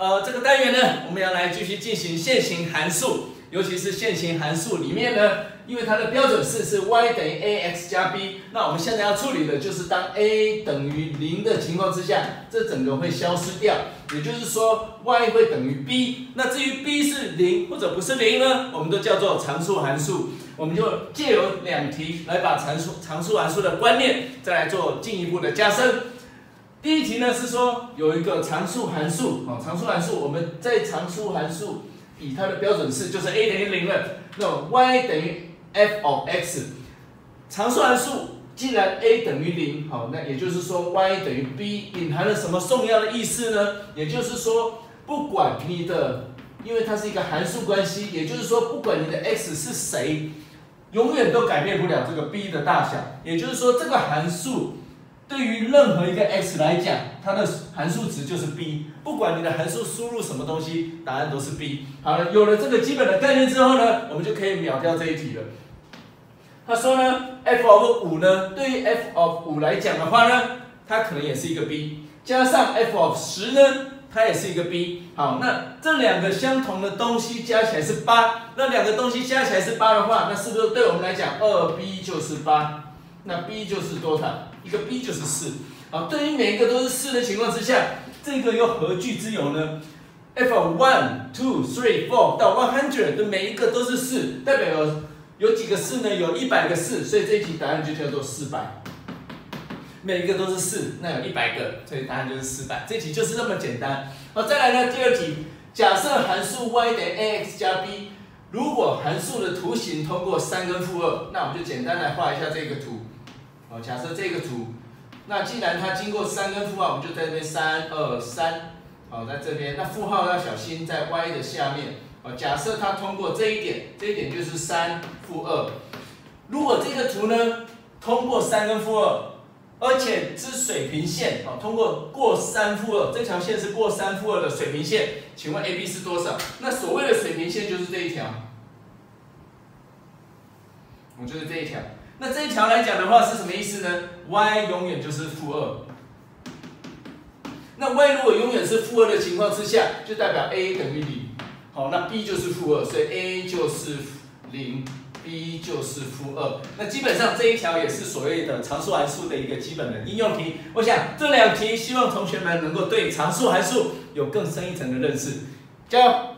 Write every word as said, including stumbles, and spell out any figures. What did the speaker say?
呃，这个单元呢，我们要来继续进行线性函数，尤其是线性函数里面呢，因为它的标准式是 y 等于 ax 加 b， 那我们现在要处理的就是当 a 等于零的情况之下，这整个会消失掉，也就是说 y 会等于 b。那至于 b 是零或者不是零呢，我们都叫做常数函数。我们就借由两题来把常数常数函数的观念再来做进一步的加深。第一题呢是说有一个常数函数，哦，常数函数我们在常数函数以它的标准式就是 a 等于零了，那 y 等于 f of x。常数函数既然 a 等于零，好，那也就是说 y 等于 b， 隐含了什么重要的意思呢？也就是说，不管你的，因为它是一个函数关系，也就是说，不管你的 x 是谁，永远都改变不了这个 b 的大小。也就是说，这个函数对于任何一个 x 来讲，它的函数值就是 b， 不管你的函数输入什么东西，答案都是 b。好了，有了这个基本的概念之后呢，我们就可以秒掉这一题了。他说呢 ，f of 五呢，对于 f of 五来讲的话呢，它可能也是一个 b， 加上 f of 十呢，它也是一个 b。好，那这两个相同的东西加起来是八，那两个东西加起来是八的话，那是不是对我们来讲，二 b 就是八？那 b 就是多少？一个 b 就是四。好，对于每一个都是四的情况之下，这个又何惧之有呢 ？f of one, two, three, four 到一百的每一个都是四，代表有有几个四呢？有一百个四，所以这一题答案就叫做四百。每一个都是四，那有一百个，所以答案就是四百。这题就是这么简单。好，再来呢，第二题，假设函数 y 等于 ax 加 b， 如果函数的图形通过三跟负二，那我们就简单来画一下这个图。好，假设这个图，那既然它经过三跟负二，我们就在这边三二三，好，在这边，那负号要小心在 y 的下面。好，假设它通过这一点，这一点就是三负二。如果这个图呢通过三跟负二，而且是水平线，好，通过过三负二，这条线是过三负二的水平线，请问 A B 是多少？那所谓的水平线就是这一条，我就是这一条。那这一条来讲的话是什么意思呢 ？y 永远就是负二。那 y 如果永远是负二的情况之下，就代表 a 等于零。好，那 b 就是负二，所以 a 就是零。b 就是负二，那基本上这一条也是所谓的常数函数的一个基本的应用题。我想这两题，希望同学们能够对常数函数有更深一层的认识。加油！